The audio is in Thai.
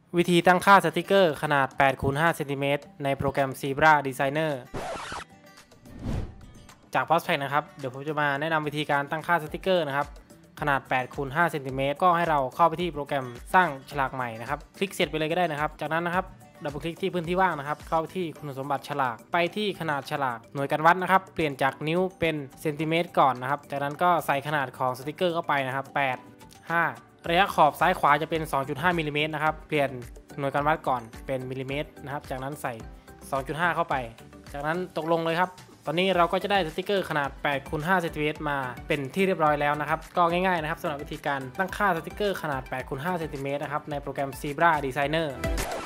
วิธีตั้งค่าสติกเกอร์ขนาด 8x5 เซนติเมตรในโปรแกรม Zebra Designer จาก Postpack นะครับเดี๋ยวผมจะมาแนะนำวิธีการตั้งค่าสติกเกอร์นะครับขนาด 8x5 เซนติเมตรก็ให้เราเข้าไปที่โปรแกรมสร้างฉลากใหม่นะครับคลิกเสร็จไปเลยก็ได้นะครับจากนั้นนะครับดับเบิลคลิกที่พื้นที่ว่างนะครับเข้าที่คุณสมบัติฉลากไปที่ขนาดฉลากหน่วยการวัดนะครับเปลี่ยนจากนิ้วเป็นเซนติเมตรก่อนนะครับจากนั้นก็ใส่ขนาดของสติกเกอร์เข้าไปนะครับ8 5ระยะขอบซ้ายขวาจะเป็น 2.5 มิลลิเมตรนะครับเปลี่ยนหน่วยการวัดก่อนเป็นมิลลิเมตรนะครับจากนั้นใส่ 2.5 เข้าไปจากนั้นตกลงเลยครับตอนนี้เราก็จะได้สติกเกอร์ขนาด 8x5 เซนติเมตรมาเป็นที่เรียบร้อยแล้วนะครับก็ง่ายๆนะครับสำหรับวิธีการตั้งค่าสติกเกอร์ขนาด 8x5 เซนติเมตรนะครับในโปรแกรม Zebra Designer